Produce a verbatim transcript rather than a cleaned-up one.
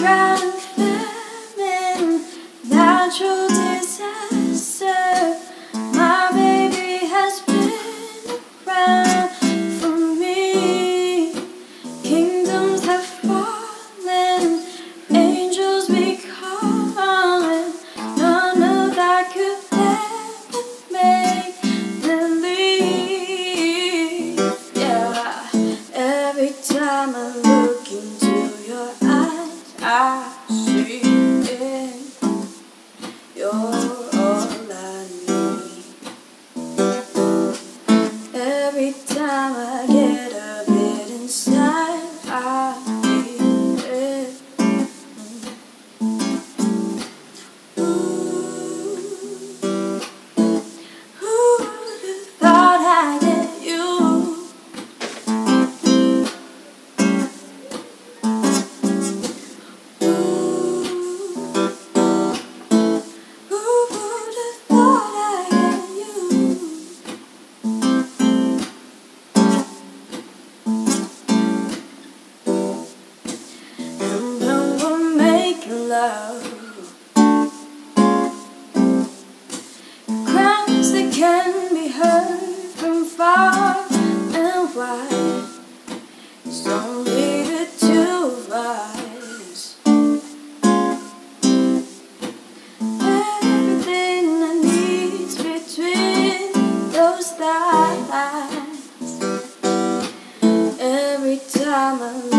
drought, famine, natural disaster. My baby has been around for me. Kingdoms have fallen, angels be calling. None of that could ever make them leave. Yeah, every time I look into your eyes, I see it. You're all I need. Every time I get a bit inside, I feel it. Ooh, who would have thought I'd get you? Love, cries that can be heard from far and wide. It's only the two of us. Everything I need's between those thighs. Every time I